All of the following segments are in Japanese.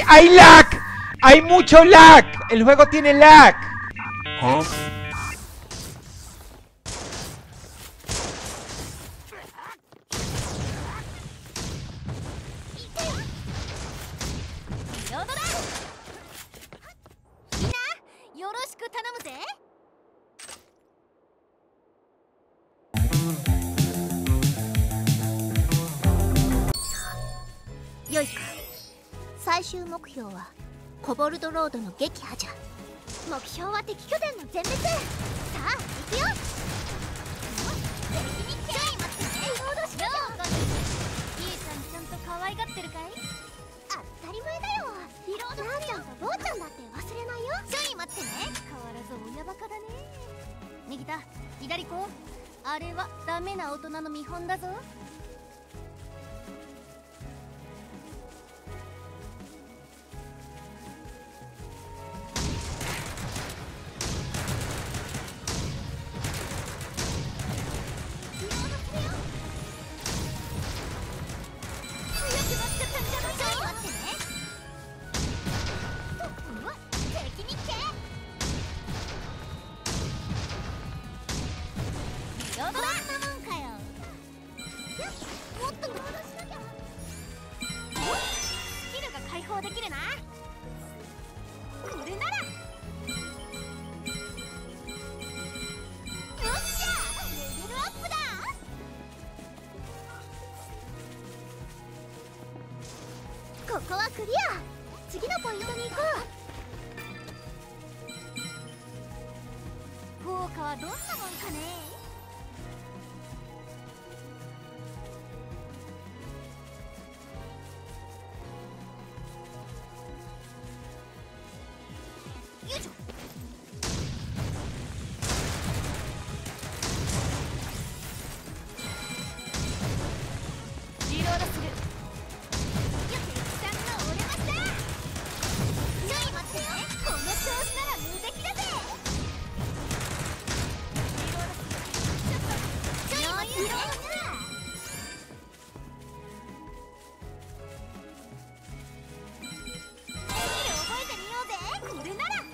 ¡Hay lag! ¡Hay mucho lag! El juego tiene lag. ¿Ah? よいか。最終目標はコボルドロードの撃破じゃ。目標は敵拠点の全滅。さあ行くよ。敵にちょい待ってね。ロードしよう。イエちゃんちゃんと可愛がってるかい？当たり前だよ。リロードなんちゃんとボーちゃんだって忘れないよ。ちょい待ってね。変わらず親バカだね。右田、左こう。あれはダメな大人の見本だぞ。できるな。これならよっしゃ、レベルアップだ。ここはクリア。次のポイントに行こう。効果はどんなもんかね。よいしょ。リロードする。よっ、敵さんが折れました。ちょい待ってね。この調子なら無敵だぜ。リロードする。ちょっとちょい待ってね。スキル覚えてみようぜ。これなら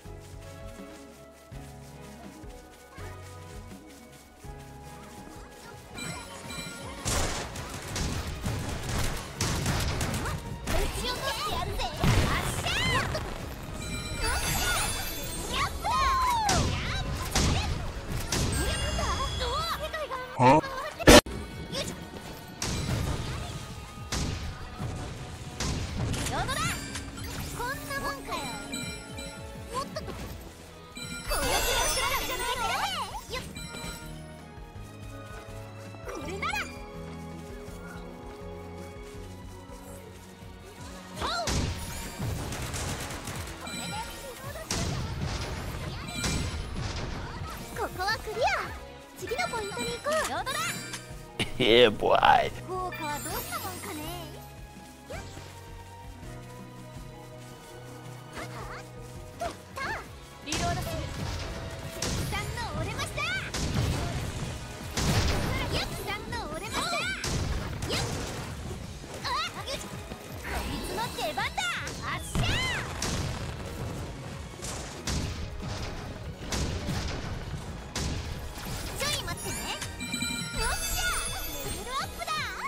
はここはクリア。次のポイントに行こう。ロードだ。 Yeah, boy. 効果はどんなもんかね。リロードする。敵さんの折れました。ヤクさんの折れました。ヤク、あ、よいしょ。こいつの出番だ。あっしゃー。ちょい待ってね。よっしゃ、レベルアップだ。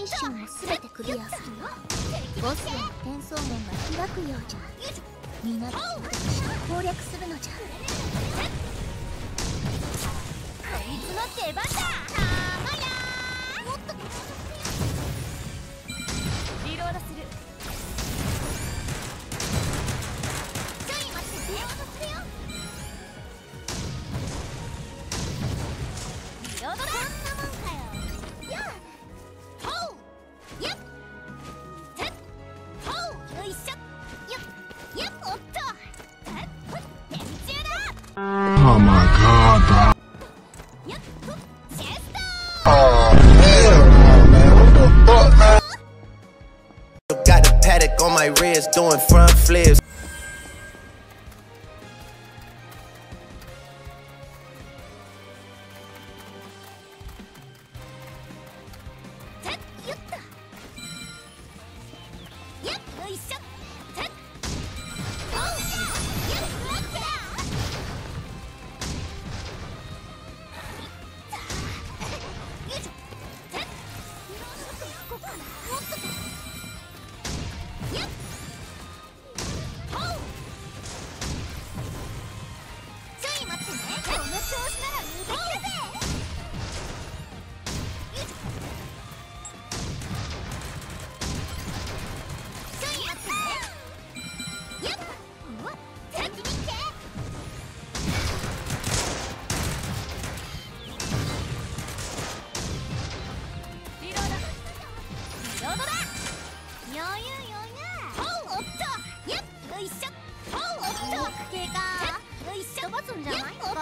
ミッションを全てクリアするの。ボスへの転送門が開くようじゃ。皆で協力し攻略するのじゃ。こいつの出番だ。たまやー。もっとリロードする。ちょい待ってリロードするよ。リロードだ。こんなもんかよ。やっほうやってっほうよいしょ。やっやっおっと電柱だ。 Oh my god. やっほチェスト Oh hell no, man. What the fuck, man? Got the paddock on my wrist, doing front flips. てっよっとやっよいしょ。てっほうやっオッケー。よいしょ。てっここかな。もっとだ。やっほうちょい待ってね。この調子なら無敵だぜ。よいしょ。ちょい待ってね。やっうわ先に行って。リロードリロードだ。余裕余裕。ほうおっとやっよいしょ。ほうおっと系かよいしょ。飛ばすんじゃないのか。ほう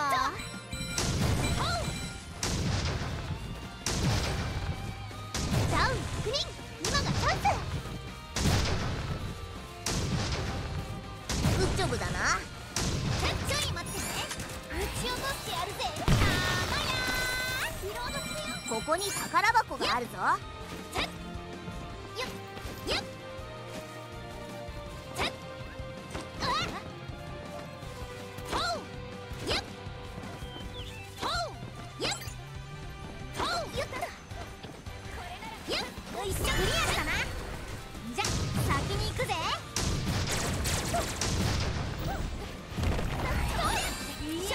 ダウン確認。今がチャンス。グッジョブだな。ちょい待ってね。撃ち落としてやるぜ。たまやー。リロードするよ。ここに宝箱があるぞ。てっよっよってっあっほうやっほうやっほうやった。やっよいしょ。クリアしたな。じゃ先に行くぜ。イエーイ。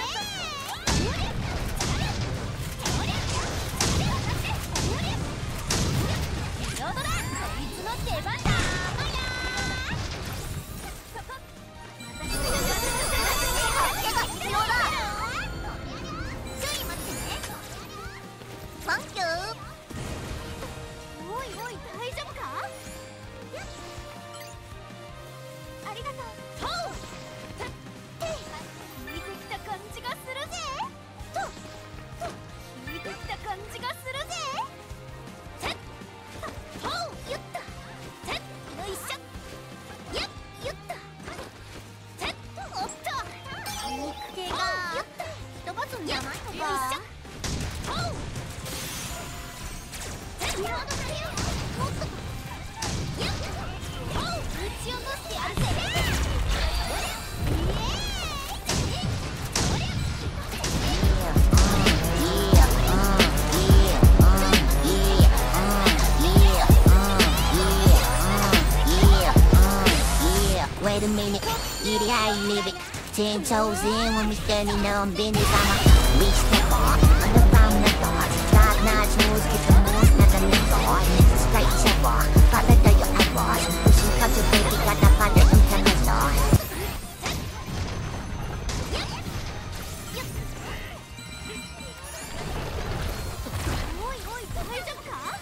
リロードだ。こいつの出番だ。まやー。手が必要だ。ちょい待ってね。サンキュー。おいおい大丈夫か。ありがとう。ほう引いてきた感じがするぜ。引いてきた感じがするぜ。てっほうよっとてっよいしょ。やっよっとてっおっと肉系が飛ばすんじゃないのか。よいしょ。ほうてっリロードするよ。もっとやっほう撃ち落としてやるぜ。 Wait a minute, get it how you live it. 10 toes in when we standing on business. We step on the ground the doors. Top notch moves, get the moves, not the new door. Straight chopper, got the day your eyeballs. Pushing cut to baby, got the father international. おいおい大丈夫か。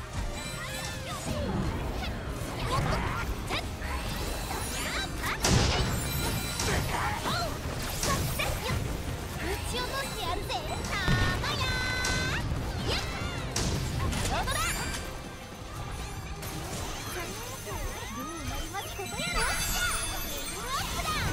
撃ち落としてやるぜ。たまやー。やっリロードだ。どうなりますことやら。レベルアップだ。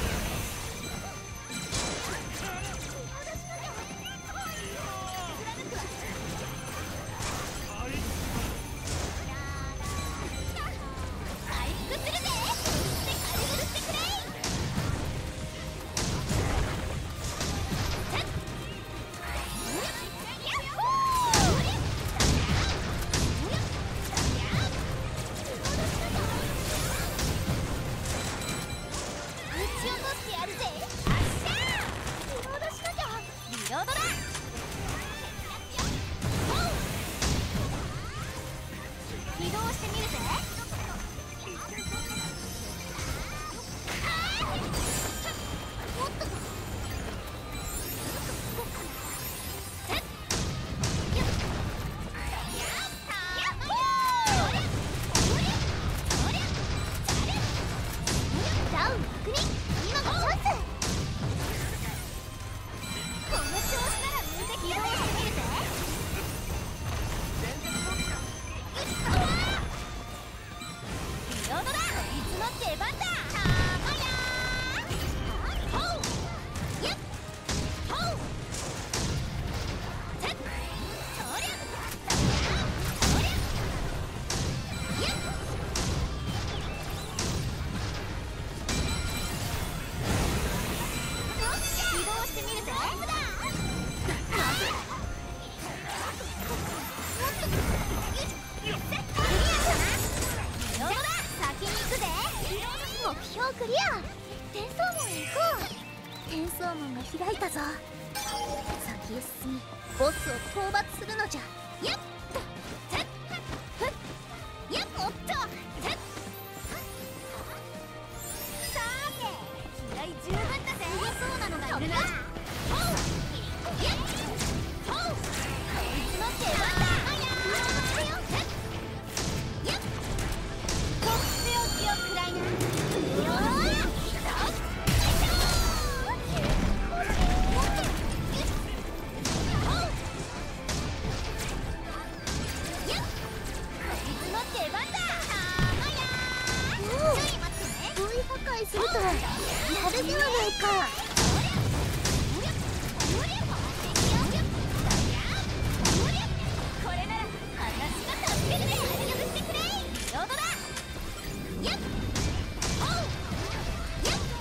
回復するぜ。振ってくれ。てっぜ。先に行くぜ。目標クリア。転送門へ行こう。転送門が開いたぞ。先へ進みボスを討伐するのじゃ。やっとてっふっやっおっとてっさて気合十分だぜ。強そうなのがいるな。ほうやっほうこいつの出番だ。やっとっておきを食らいな。よーい破壊するとやるではないか。これなら私が助けるで。許してくれ。ロードだ。やっほうやっ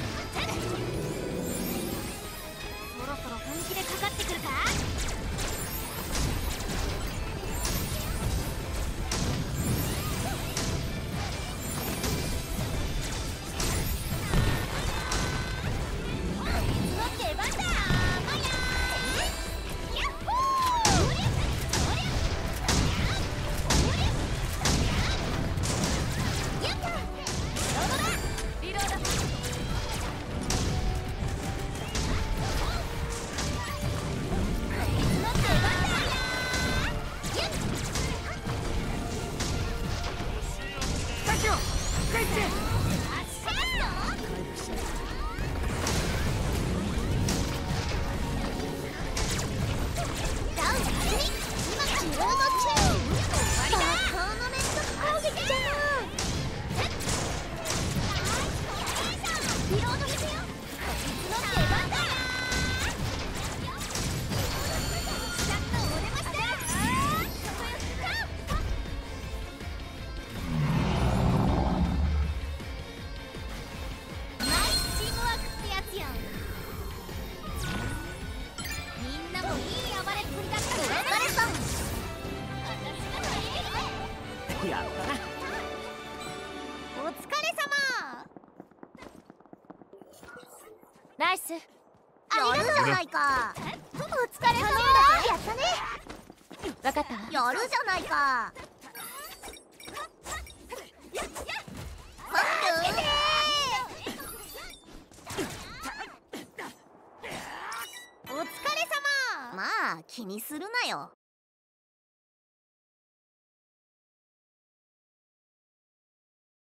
そろそろ本気でかかってくるか。ナイス。ありがとうじゃないか。お疲れ様だ。やったね。わかったわ。やるじゃないか。お疲れ様。まあ気にするなよ。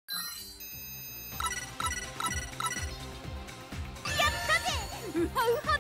ウハウハ